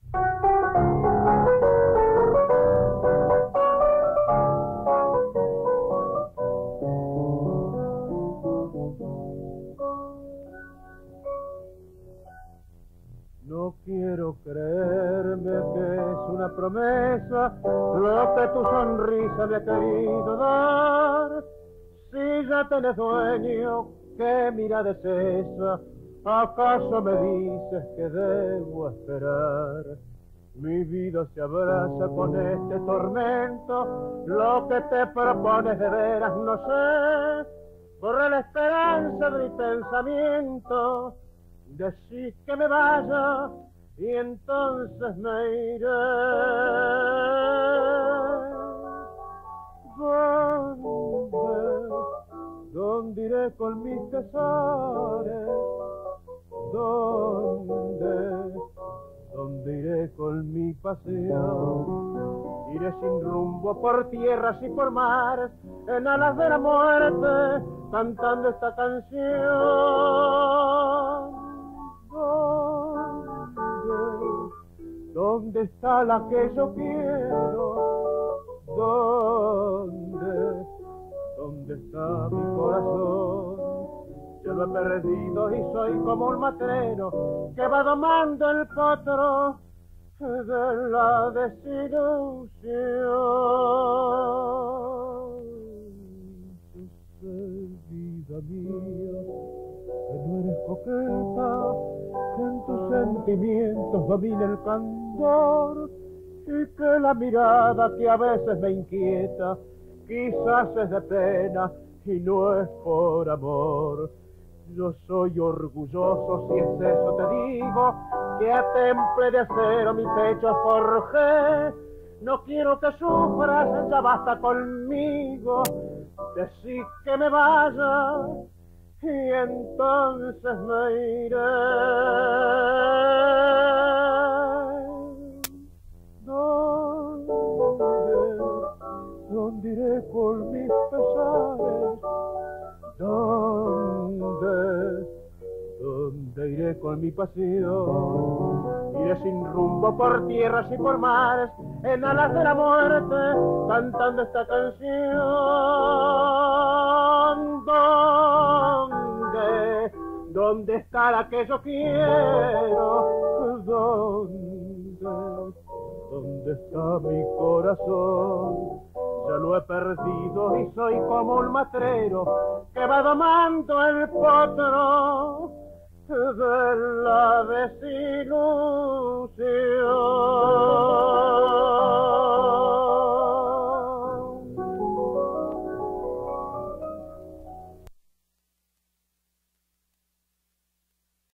No quiero creerme que es una promesa lo que tu sonrisa me ha querido dar. Si ya tenés dueño, ¿qué mirada es esa? ¿Acaso me dices que debo esperar? Mi vida se abraza con este tormento, lo que te propones de veras no sé. Corre la esperanza de mi pensamiento, decís que me vaya y entonces me iré. ¿Dónde iré con mis pesares? ¿Dónde iré con mi pasión? Iré sin rumbo por tierras y por mares, en alas de la muerte, cantando esta canción. ¿Dónde está la que yo quiero? ¿Dónde está mi corazón? Yo lo he perdido y soy como un matrero que va domando el potro de la desilusión. Yo sé, vida mía, que no eres coqueta, que en tus sentimientos domina el candor y que la mirada que a veces me inquieta quizás es de pena y no es por amor. Yo soy orgulloso, si es eso te digo, que a temple de acero mi pecho forjé. No quiero que sufras, ya basta conmigo, decís que me vaya y entonces me iré. ¿Dónde iré con mis pesares? ¿Dónde iré con mi pasión? Iré sin rumbo por tierras y por mares, en alas de la muerte, cantando esta canción. ¿Dónde está la que yo quiero? ¿Dónde está mi corazón? Ya lo he perdido y soy como un matrero que va domando el potro de la desilusión.